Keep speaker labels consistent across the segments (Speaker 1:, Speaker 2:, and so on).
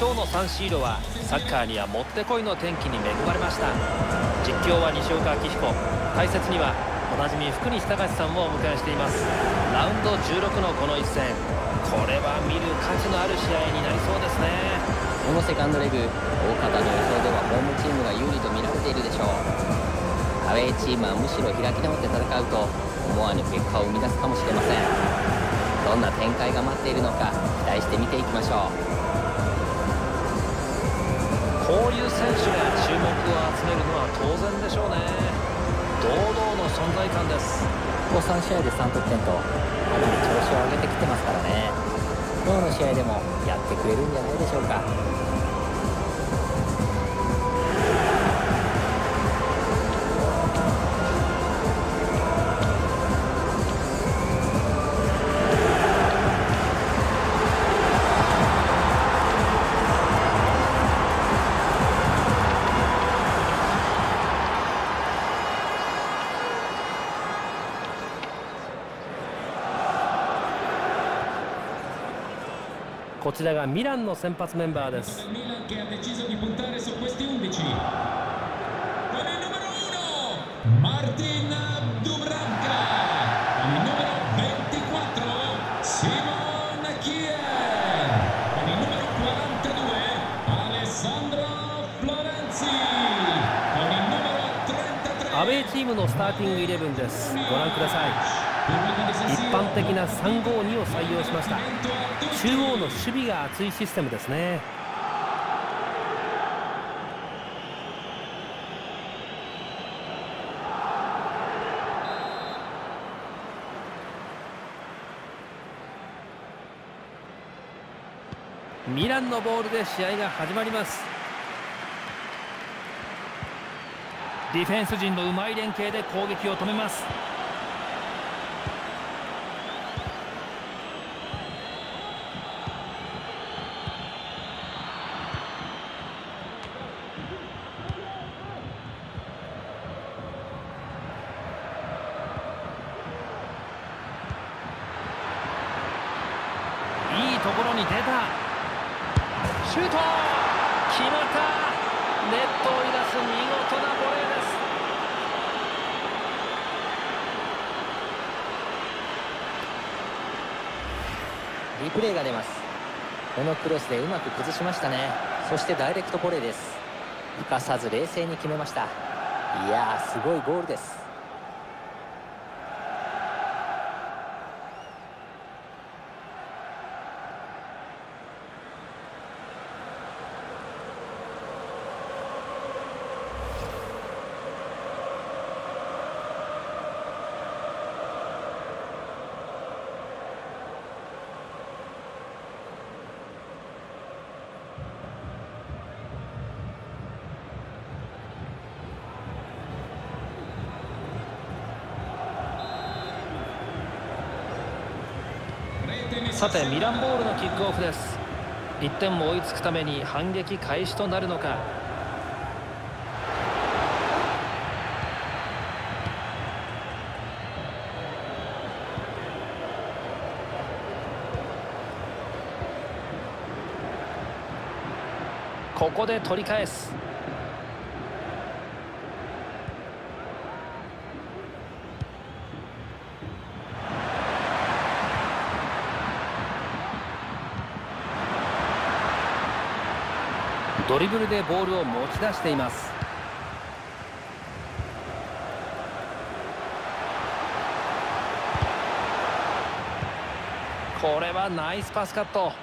Speaker 1: 今日のサンシーロはサッカーにはもってこいの天気に恵まれました。実況は西岡明彦、解説にはおなじみ福西隆さんもお迎えしています。ラウンド16のこの一戦、これは見る価値のある試合になりそうですね。
Speaker 2: このセカンドレグ、大方の予想ではホームチームが有利と見られているでしょう。アウェーチームはむしろ開き直って戦うと思わぬ結果を生み出すかもしれません。どんな展開が待っているのか期待して見ていきましょう。
Speaker 1: こういう選手が注目を集めるのは当然でしょうね。堂々の存在感です。
Speaker 2: ここ3試合で3得点とかなり調子を上げてきてますからね。今日の試合でもやってくれるんじゃないでしょうか。
Speaker 1: こちらがミランの先発メンバーです。アウェーチームのスターティングイレブンです。ご覧ください。一般的な352を採用しました。中央の守備が厚いシステムですね。ミランのボールで試合が始まります。ディフェンス陣のうまい連携で攻撃を止めます。いいところに出た。シュート決まった。ネットを揺らす見事なボレーです。
Speaker 2: リプレイが出ます。このクロスでうまく崩しましたね。そしてダイレクトボレーです。浮かさず冷静に決めました。いやー、すごいゴールです。
Speaker 1: さてミランボールのキックオフです。1点も追いつくために反撃開始となるのか。ここで取り返す。ドリブルでボールを持ち出しています。これはナイスパスカット。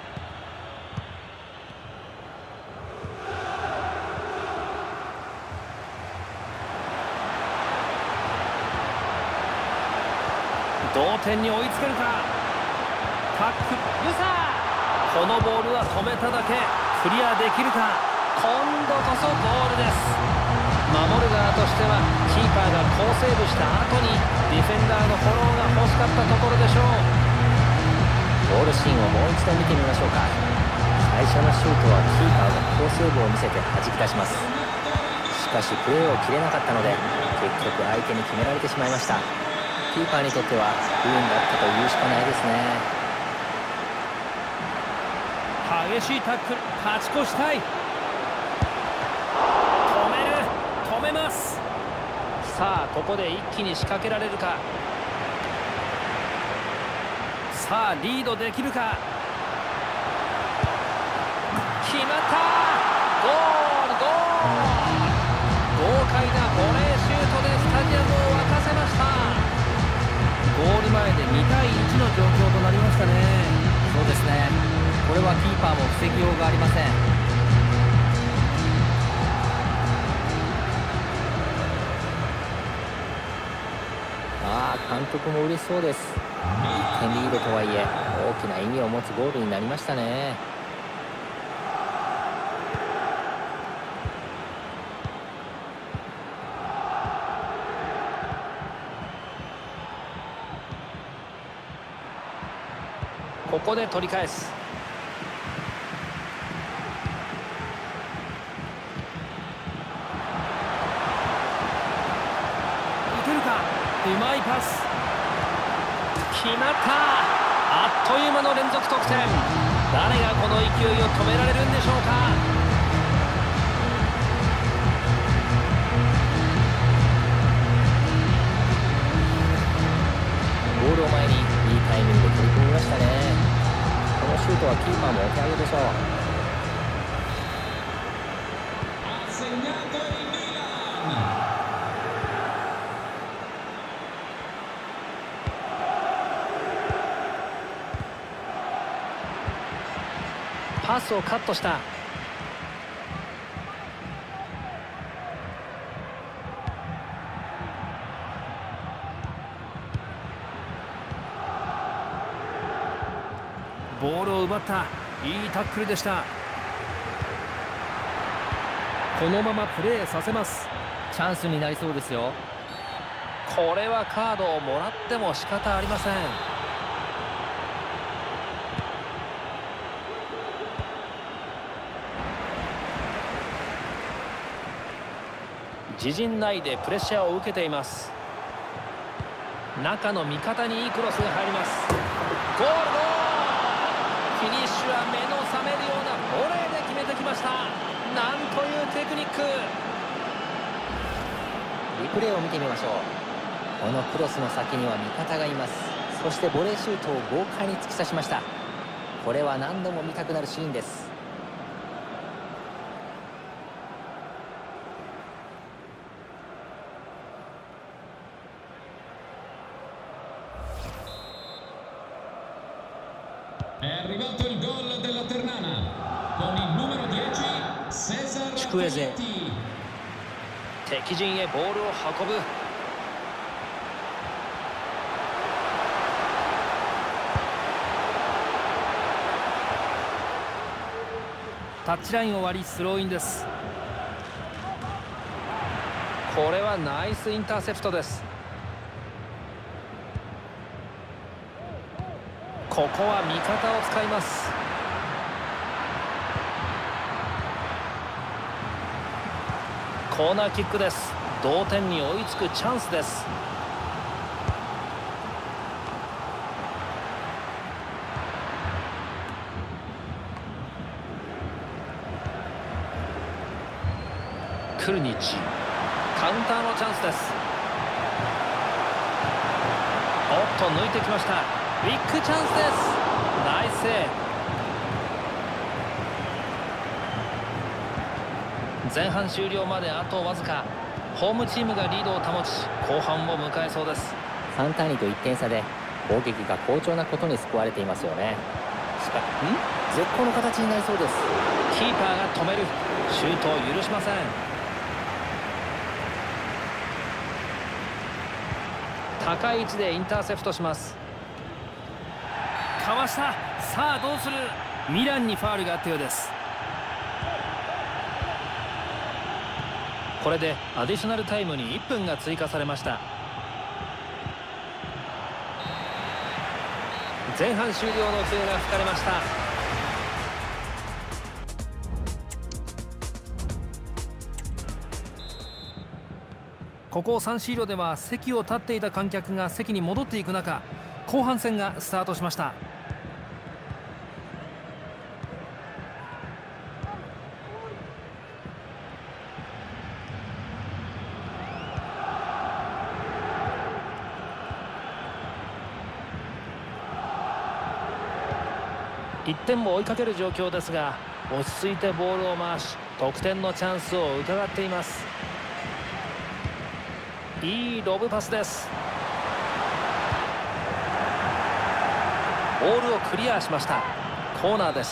Speaker 1: 同点に追いつけるか。タックルサー、このボールは止めただけ。クリアできるか。今度こそゴールです。守る側としてはキーパーが好セーブした後にディフェンダーのフォローが欲しかったところでしょう。
Speaker 2: ゴールシーンをもう一度見てみましょうか。最初のシュートはキーパーが好セーブを見せて弾き出します。しかしプレーを切れなかったので結局相手に決められてしまいました。キーパーにとっては不運だったと言うしかないですね。
Speaker 1: 激激しいタックル、勝ち越したい。止めます。さあここで一気に仕掛けられるか。さあリードできるか。決まった。ゴール、豪快なボレーシュートでスタジアムを沸かせました。ゴール前で2対1の状況となりましたね。
Speaker 2: そうですね、これはキーパーも防ぎようがありません。監督も嬉しそうです。1点リードとはいえ大きな意味を持つゴールになりましたね。
Speaker 1: ここで取り返す。いけるか。うまいパス。決まった。あっという間の連続得点。誰がこの勢いを止められるんでしょうか。
Speaker 2: ゴールを前にいいタイミングで取り組みましたね。このシュートはキーパーもお手上げでしょう。
Speaker 1: パスをカットした。ボールを奪った。いいタックルでした。このままプレーさせます。
Speaker 2: チャンスになりそうですよ。
Speaker 1: これはカードをもらっても仕方ありません。自陣内でプレッシャーを受けています。中の味方にいいクロスが入ります。ゴール、フィニッシュは目の覚めるようなボレーで決めてきました。なんというテクニック。
Speaker 2: リプレイを見てみましょう。このクロスの先には味方がいます。そしてボレーシュートを豪快に突き刺しました。これは何度も見たくなるシーンです。
Speaker 1: チクエゼ、敵陣へボールを運ぶ。タッチラインを割りスローインです。これはナイスインターセプトです。ここは味方を使います。コーナーキックです。同点に追いつくチャンスです。クルニッチ、カウンターのチャンスです。おっと抜いてきました。ビッグチャンスです。ナイスセーブ。前半終了まであとわずか。ホームチームがリードを保ち後半を迎えそうです。
Speaker 2: 3対2と1点差で攻撃が好調なことに救われていますよね。しかし絶好の形になりそうです。
Speaker 1: キーパーが止める。シュートを許しません。高い位置でインターセプトします。かわした。さあどうする。ミランにファウルがあったようです。これでアディショナルタイムに1分が追加されました。前半終了の笛が吹かれました。ここサンシーロでは席を立っていた観客が席に戻っていく中、後半戦がスタートしました。 1点も追いかける状況ですが、落ち着いてボールを回し得点のチャンスを伺っています。いいロブパスです。ボールをクリアしました。コーナーです。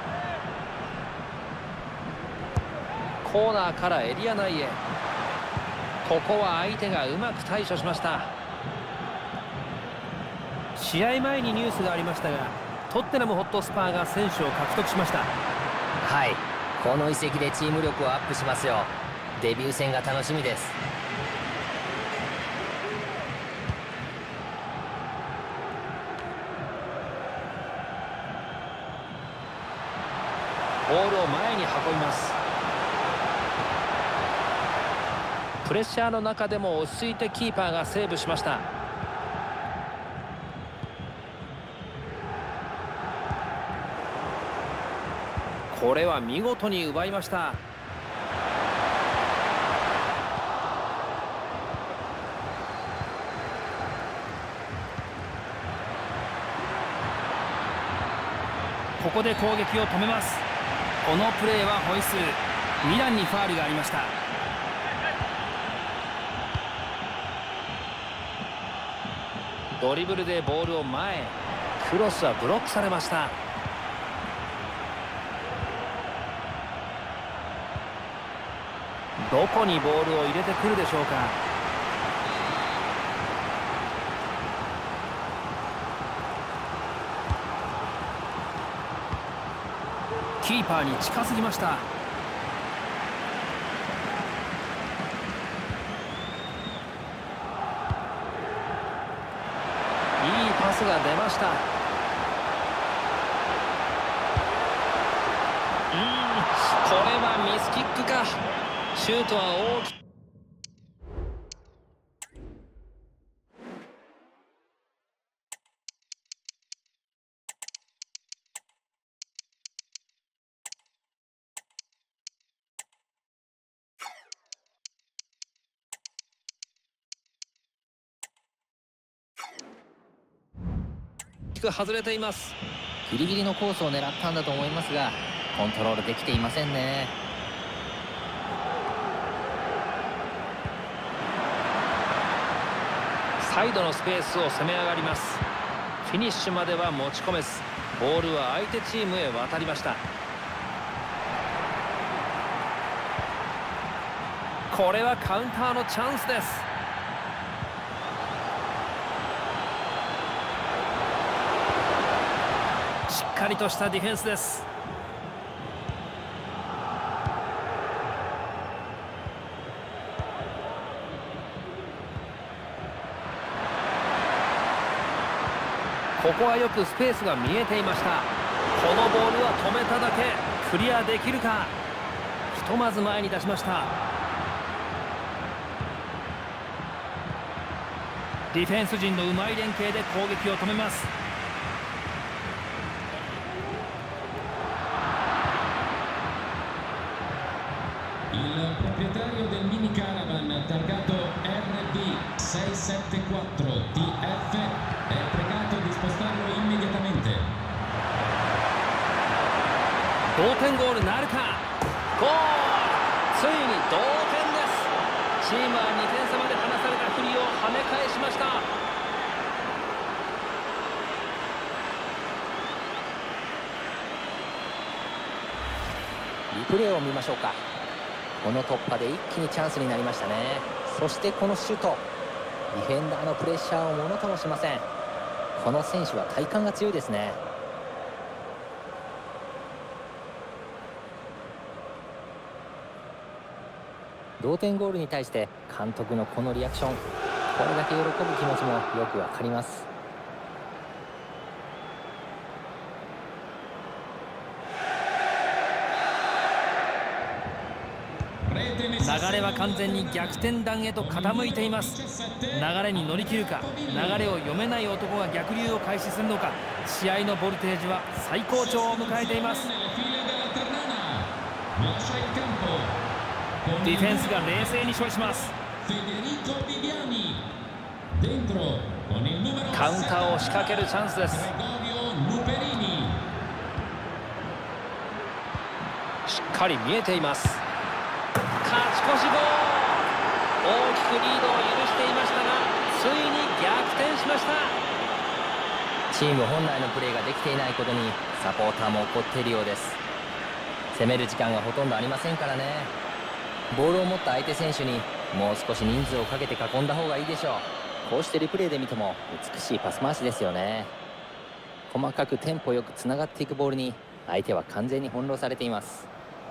Speaker 1: コーナーからエリア内へ。ここは相手がうまく対処しました。試合前にニュースがありましたが、トッテナムホットスパーが選手を獲得しました。
Speaker 2: はい、この移籍でチーム力をアップしますよ。デビュー戦が楽しみです。
Speaker 1: ボールを前に運びます。プレッシャーの中でも落ち着いてキーパーがセーブしました。これは見事に奪いました。ここで攻撃を止めます。このプレーはホイッスル。ミランにファウルがありました。ドリブルでボールを前へ。クロスはブロックされました。どこにボールを入れてくるでしょうか。キーパーに近すぎました。いいパスが出ました。これはミスキックか。シュートは大きく外れています。
Speaker 2: ギリギリのコースを狙ったんだと思いますが、コントロールできていませんね。
Speaker 1: サイドのスペースを攻め上がります。フィニッシュまでは持ち込めず、ボールは相手チームへ渡りました。これはカウンターのチャンスです。しっかりとしたディフェンスです。ここはよくスペースが見えていました。このボールは止めただけ。クリアできるか。ひとまず前に出しました。ディフェンス陣のうまい連携で攻撃を止めます。
Speaker 3: Il proprietario del mini caravan targato RD674TF è pregato di spostarlo immediatamente.
Speaker 1: 同点ゴールなるか。ゴール。ついに同点です。チームは2点差まで離された不利を跳ね返しました。
Speaker 2: リプレーを見ましょうか。この突破で一気にチャンスになりましたね。そしてこのシュート。ディフェンダーのプレッシャーをものともしません。この選手は体幹が強いですね。同点ゴールに対して監督のこのリアクション、これだけ喜ぶ気持ちもよくわかります。
Speaker 1: 流れは完全に逆転弾へと傾いています。流れに乗り切るか、流れを読めない男が逆流を開始するのか。試合のボルテージは最高潮を迎えています。ディフェンスが冷静に処理します。カウンターを仕掛けるチャンスです。 かり見えています。勝ち越しゴール、大きくリードを許していましたがついに逆転しました。
Speaker 2: チーム本来のプレーができていないことにサポーターも怒っているようです。攻める時間がほとんどありませんからね。ボールを持った相手選手にもう少し人数をかけて囲んだ方がいいでしょう。こうしてリプレイで見ても美しいパス回しですよね。細かくテンポよくつながっていくボールに相手は完全に翻弄されています。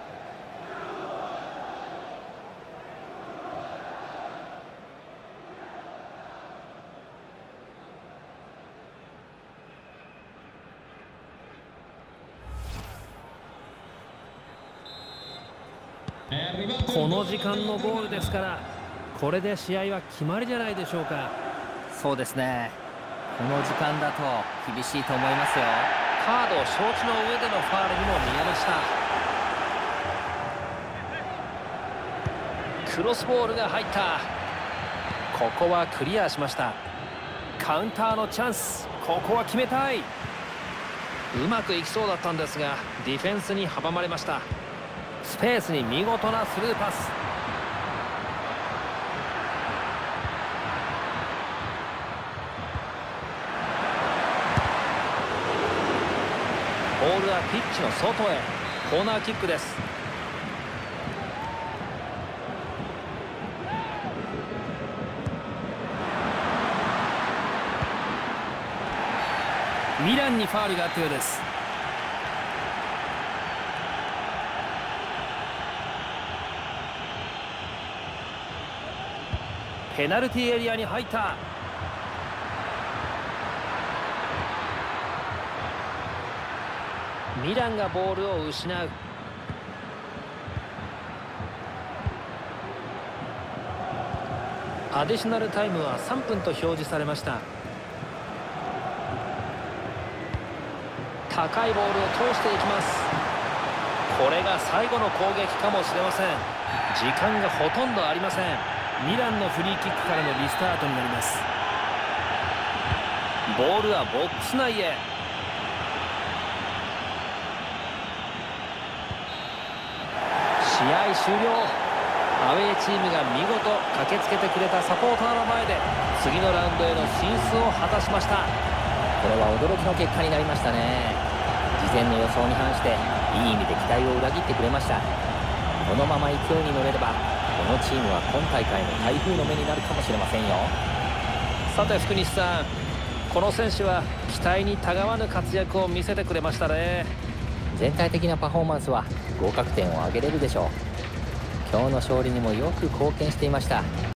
Speaker 1: この時間のゴールですから、これで試合は決まりじゃないでしょうか。
Speaker 2: そうですね。この時間だと厳しいと思いますよ。
Speaker 1: カードを承知の上でのファウルにも見えました。クロスボールが入った。ここはクリアしました。カウンターのチャンス、ここは決めたい。うまくいきそうだったんですがディフェンスに阻まれました。スペースに見事なスルーパス。ボールはピッチの外へ。コーナーキックです。ミランにファウルがあったようです。ペナルティーエリアに入った。ミランがボールを失う。アディショナルタイムは3分と表示されました。高いボールを通していきます。これが最後の攻撃かもしれません。時間がほとんどありません。ミランのフリーキックからのリスタートになります。ボールはボックス内へ。試合終了。アウェーチームが見事駆けつけてくれたサポーターの前で次のラウンドへの進出を果たしました。
Speaker 2: これは驚きの結果になりましたね。事前の予想に反していい意味で期待を裏切ってくれました。このまま勢いに乗れればこのチームは今大会の台風の目になるかもしれませんよ。
Speaker 1: さて福西さん、この選手は期待にたがわぬ活躍を見せてくれましたね。
Speaker 2: 全体的なパフォーマンスは合格点を上げれるでしょう。今日の勝利にもよく貢献していました。